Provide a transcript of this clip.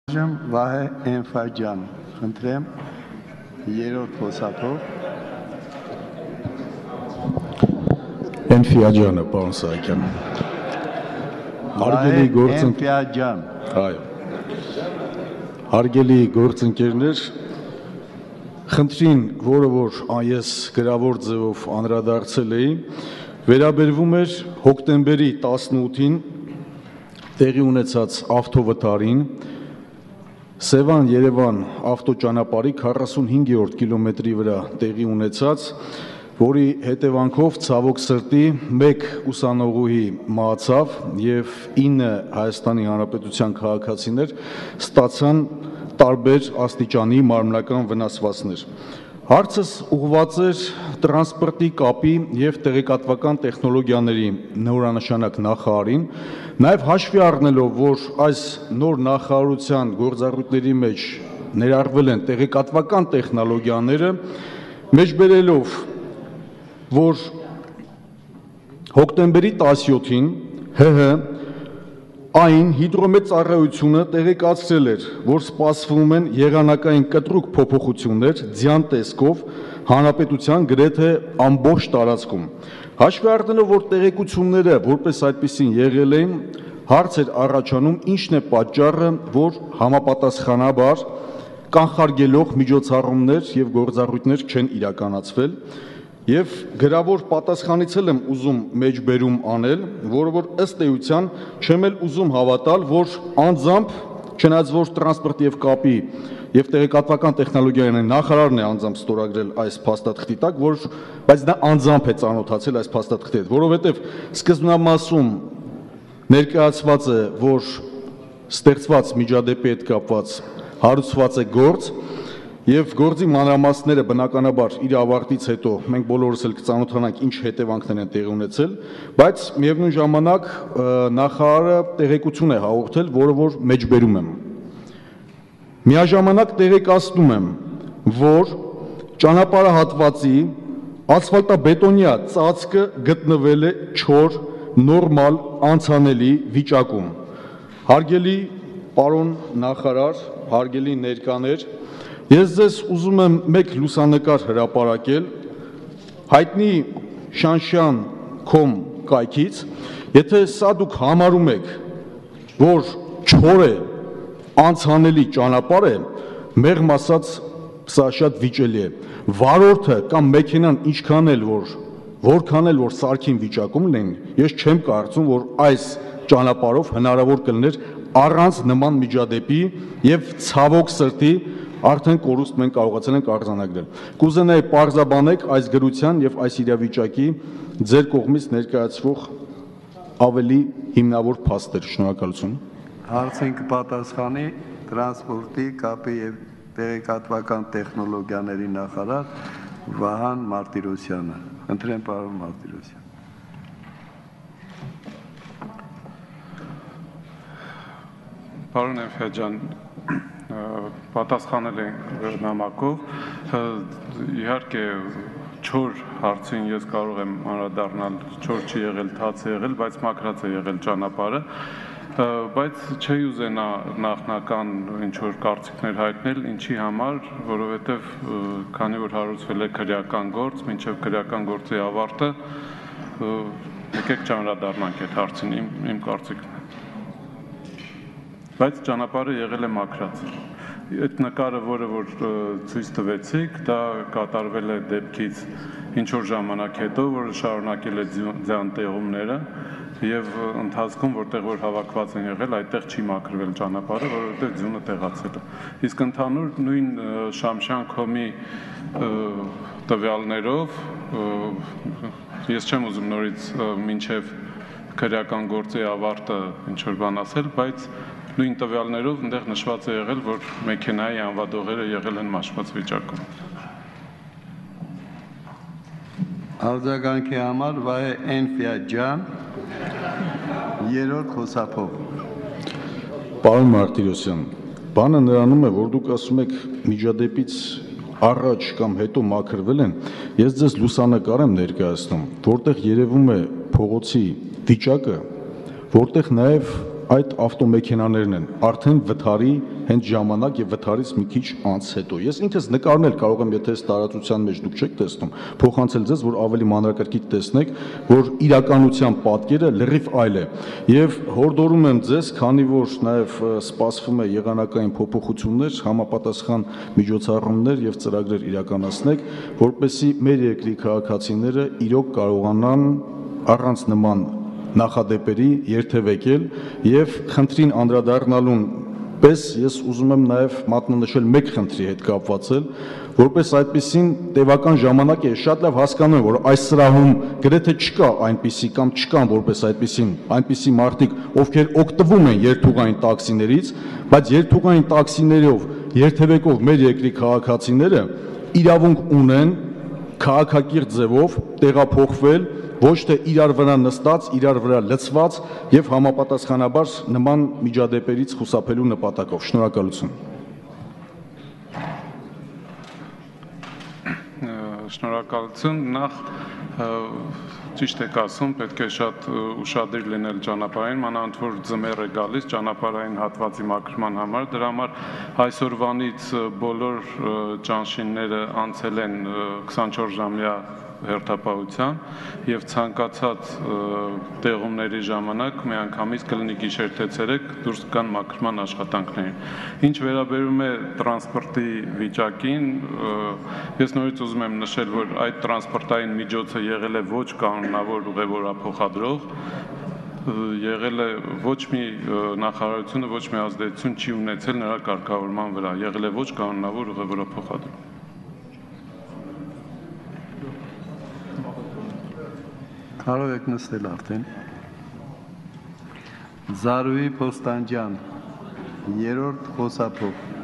Վահե Էնֆաջյան, խնդրեմ, երրորդ խոսափով։ Էնֆիաջյանը, պարոն Սահակյան։ Հարգելի Էնֆիաջյան։ Այո։ Հարգելի գործընկերներ, խնդրին, որը որ ես գրավոր ձևով անդրադարձել էի, վերաբերվում էր հոկտեմբերի 18-ին տեղի ունեցած ավտովթարին Սևան-Երևան ավտոճանապարհի 45-րդ կիլոմետրի վրա տեղի ունեցած, որի հետևանքով ցավոք սրտի 1 ուսանողուհի մահացավ եւ 9 Հայաստանի Հանրապետության քաղաքացիներ ստացան տարբեր աստիճանի մարմնական վնասվածքներ։ Հարցս ուղղված էր տրանսպորտի կապի եւ տեղեկատվական տեխնոլոգիաների նորանշանակ նախարարին, նաեւ հաշվի առնելով, որ այս նոր նախարարության գործառույթների մեջ ներառվել են տեղեկատվական տեխնոլոգիաները, մեջբերելով, որ հոկտեմբերի 17-ին ՀՀ այն հիդրոմեծառայությունը տեղեկացրել էր, որ սպասվում են եղանակային կտրուկ փոփոխություններ ձյան տեսքով հանրապետության գրեթե ամբողջ տարածքում։ Հաշվի առնելով, որ տեղեկությունները որպես այդպիսին եղել են, հարց էր առաջանում, ինչն է պատճառը, որ համապատասխանաբար կանխարգելող միջոցառումներ եւ գործառույթներ չեն իրականացվել։ Եվ գրավոր պատասխանից եմ ուզում մեջբերում անել, որը որ ըստ էության չեմ էլ ուզում հավատալ, որ անձամբ, չնայած որ տրանսպորտ եւ կապի եւ տեղեկատվական տեխնոլոգիաների նախարարն է անձամբ ստորագրել այս փաստաթղթի տակ, բայց նա անձամբ է ծանոթացել այս փաստաթղթի հետ, որովհետեւ սկզբնամասում ներկայացված է, որ ստեղծված միջադեպի հետ կապված հարուցված է գործ Եվ գործի մանրամասները բնականաբար իր ավարտից հետո մենք բոլորս էլ կծանոթանանք ինչ հետևանքներ են տեղի ունեցել, բայց միևնույն ժամանակ նախարարը տեղեկություն է հաղորդել, որը որ մեջբերում եմ։ Միաժամանակ տեղեկացնում եմ, որ ճանապարհահատվածի ասֆալտաբետոնյա ծածկը գտնվել է չոր, նորմալ, անցանելի վիճակում։ Հարգելի պարոն նախարար, հարգելի ներկաներ, Ես ձեզ ուզում եմ մեկ լուսանկար հրապարակել հայտնի Շանշյան.com կայքից, եթե սա դուք համարում եք, որ չոր է, անցանելի ճանապարհ է, մեղմ ասած սա շատ վիճելի է։ Վարորդը կամ մեքենան որքան էլ որ սարքին վիճակում լինեն, ես չեմ կարծում, որ այս ճանապարհով հնարավոր կլիներ առանց նման միջադեպի եւ ցավոք սրտի Արդեն կորուստ մենք կարողացել ենք արձանագրել։ Կուզենայի պարզաբանեք այս գրության եւ այս իրավիճակի ձեր կողմից ներկայացվող ավելի հիմնավոր փաստեր։ Շնորհակալություն։ Հարցին կպատասխանի տրանսպորտի, կապի եւ տեղեկատվական տեխնոլոգիաների նախարար Վահան Մարտիրոսյանը։ Խնդրեմ, պարոն Մարտիրոսյան։ Պարոն Էնֆիաջյան, պատասխանել են նամակով, իհարկե չոր հարցին ես կարող եմ անդրադառնալ, չոր չի եղել, թաց է եղել, բայց մաքրած է եղել ճանապարհը, բայց չի ուզենա նախնական ինչ-որ կարծիքներ հայտնել, ինչի համար, որովհետև քանի որ հարուցվել է քրեական գործ, մինչև քրեական գործի ավարտը, եկեք չանդրադառնանք այդ հարցին, իմ կարծիքն է։ Բայց ճանապարհը եղել է մաքրած։ Այդ նկարը, որը որ ցույց տվեցիք, դա կատարվել է դեպքից ինչ-որ ժամանակ հետո, որը շարունակել է ձյան տեղումները եւ ընթացքում, որտեղ որ հավաքված են եղել, այդտեղ չի մաքրվել ճանապարհը, որովհետեւ ձյունը տեղացել է։ Իսկ ընդհանուր նույն Շամշյան.com-ի տվյալներով ես չեմ ուզում նորից մինչեւ քրեական գործի ավարտը ինչ-որ բան ասել, բայց նույն տվյալներով այնտեղ նշված է եղել, որ մեքենայի անվադողերը եղել են մաշված վիճակում։ Արձագանքի համար Վահե Էնֆիաջյան, երրորդ խոսափով։ Պարոն Մարտիրոսյան, բանը նրանում է, որ դուք ասում եք միջադեպից առաջ կամ հետո մաքրվել են, ես ձեզ լուսանկար եմ ներկայացնում, որտեղ երևում է փողոցի վիճակը, որտեղ նաև այդ ավտոմեքենաներն են, արդեն վթարի հենց ժամանակ եւ վթարից մի քիչ անց հետո։ Ես ինքս նկարնել կարող եմ, եթե այս տարածության մեջ դուք չեք տեսնում, փոխանցել ձեզ, որ ավելի մանրակրկիտ տեսնեք, որ իրականության պատկերը լրիվ այլ է։ Եվ հորդորում եմ ձեզ, քանի որ նաեւ սպասվում է եղանակային փոփոխություններ, համապատասխան միջոցառումներ եւ ծրագրեր իրականացնեք, որպեսզի մեր երկրի քաղաքացիները իրոք կարողանան առանց նման նախադեպերի երթևեկել եւ խնդրին անդրադառնալուն պես ես ուզում եմ նաեւ մատնանշել մեկ խնդրի հետ կապվածել, որպես այդպեսին տևական ժամանակ է շատ լավ հասկանում եմ, որ այս սրահում գրեթե չկա այնպիսի կամ չկան որպես այնպիսի մարդիկ, ովքեր օգտվում են երթուղային տաքսիներից, բայց երթուղային տաքսիներով երթևեկող մեր երկրի քաղաքացիները իրավունք ունեն քաղաքակիրթ ձևով տեղափոխվել ոչ թե իրար վրա նստած, իրար վրա լցված եւ համապատասխանաբար նման միջադեպերից խուսափելու նպատակով։ Շնորհակալություն։ Շնորհակալություն։ Նախ ճիշտ եք ասում, պետք է շատ ուշադիր լինել ճանապարհին, մանավանդ որ ձմեռ է գալիս ճանապարհային հատվածի մաքրման համար, դրա համար այսօրվանից բոլոր ճանշինները անցել են 24-ժամյա հերթապահության եւ ցանկացած տեղումների ժամանակ միանգամից կլինի գիշեր թե ցերեկ դուրս կան մաքրման աշխատանքներին։ Ինչ վերաբերում է տրանսպորտի վիճակին, ես նորից ուզում եմ նշել, որ այդ տրանսպորտային միջոցը եղել է ոչ կանոնավոր ուղևորափոխադրող, եղել է ոչ մի նախարարությունը ոչ մի ազդեցություն չի ունեցել նրա կարգավորման վրա, եղել է ոչ կանոնավոր ուղևորափոխադրող։ Կարող եք նստել արդեն։ Զարուհի Փոստանջյան, 3-րդ խոսափող։